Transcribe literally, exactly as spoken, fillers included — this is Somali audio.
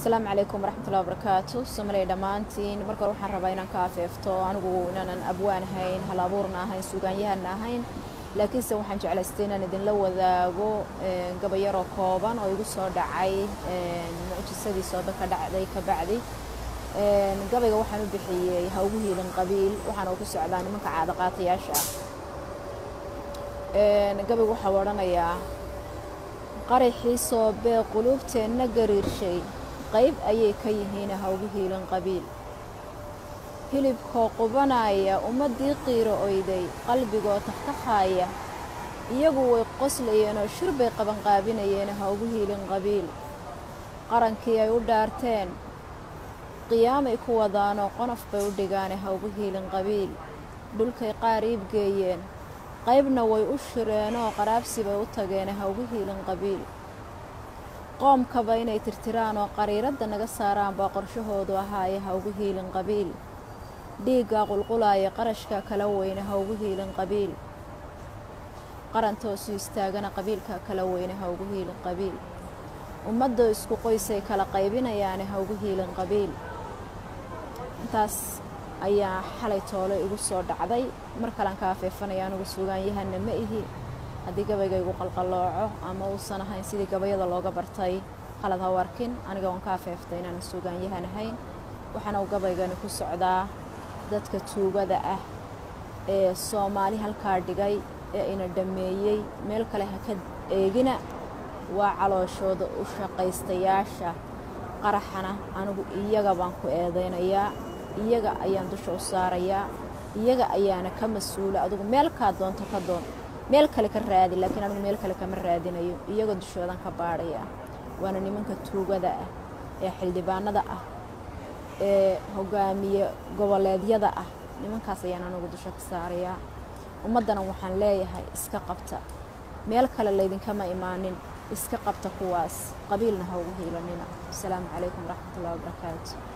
السلام عليكم ورحمة الله وبركاته. سمري دمانتين مركو waxaan rabaa inaan ka afeefto anigu inaan abwaan hayn hal abuurna hayn suugaanyahana hayn laakiin se waxaan jeclaystay inaan idin la wadaago gabayaro kooban oo igu soo dhacay mucjisadii soo ka dhacday ka bacdi gabayga waxaan u bixiyay ha ugu hiilin qabiil waxaan ugu socdaa nimanka caada qaatayaasha ee gabaygu waxa waranayaa qaraxii soo bee qulubteena gariirshay qayb ayay ka yihiin ha ugu hiilan qabiil hilibka qubanaya ummadii qiiro oyday qalbigoo taxtaxaya iyagu way qoslayeen oo shirbay qaban qaabinayeen ha ugu hiilan qabiil qarankii ay u dhaarteen qiyaamay ku wadaan oo qonof bay u dhigaan ha ugu hiilan qabiil dhulkay qaariib geeyeen qaybna way u shireen oo qaraabsi bay u tageen ha ugu hiilan qabiil qoomkaba inay tirtiraan oo qariirada naga saaraan baa qorshahoodu ahaayay ha ugu hiilan qabiil dhiigga qulqulaaya qarashka kala weyn ha ugu hiilan qabiil qarantoosu istaagana qabiilka kala weyn ha ugu hiilan qabiil ummadda isku qoysay kala qaybinayaan ha ugu hiilan qabiil intaas ayaa xalay toole igu soo dhacday mar kale aan ka afeefanayaan ugu suugaanyahana ma ihi haddii gabayga igu qalqalooco ama uusan ahayn sidii gabayada looga bartay qalad ha warkin aniga waan ka afeeftay inaan suugaanyahan ahayn waxaana uu gabaygani ku socdaa dadka tuugada ah ee Soomaali halkaa dhigay ee ina dhameeyay meel kale ha ka eegina waa calooshooda u shaqaystayaasha qaraxana anigu iyaga baan ku eedeynayaa iyaga ayaan dusha u saarayaa iyaga ayaana ka mas'uul adigu meel ka doonto ka doon meel kale ka raadi laakiin anigu meel kale kama raadinayo iyaga dushoodan ka baaraya waana nimanka tuugada ah ee xildhibaanada ah ee hogaamiye goboleedyada ah nimankaas ayaan anigu dusha ka saarayaa ummadana waxaan leeyahay iska qabta meel kale leedin kama imaanin iska qabta kuwaas qabiilna ha ugu hiilanina. Assalaamu calaykum waraxmatullaahi wabarakaatuh.